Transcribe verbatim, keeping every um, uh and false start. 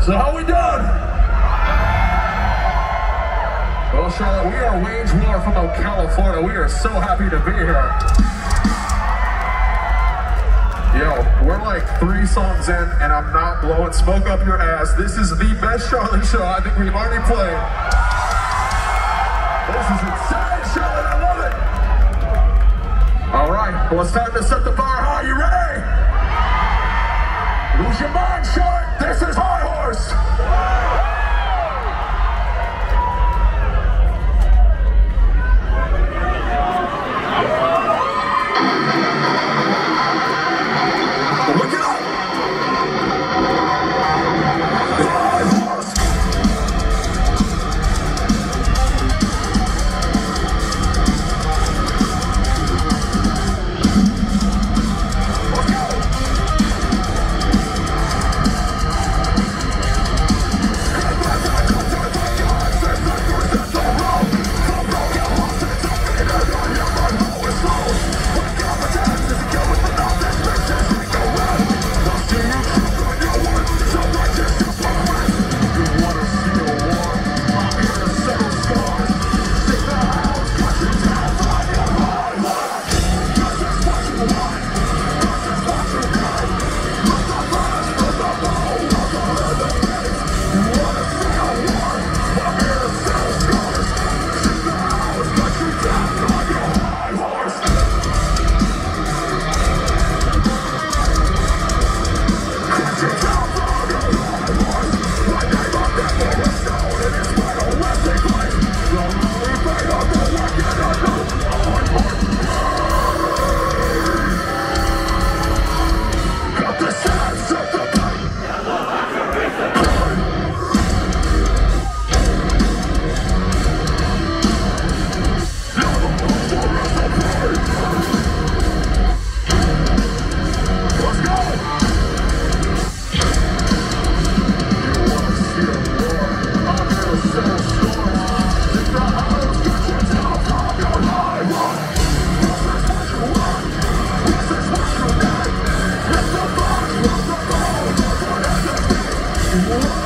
So how we doing? Well, Charlotte, we are Wage War from California. We are so happy to be here. Yo, we're like three songs in, and I'm not blowing smoke up your ass. This is the best Charlotte show I think we've already played. This is insane, Charlotte. I love it. All right, well, it's time to set the bar high. You ready? Lose your mind, Charlotte. This is High Horse. What?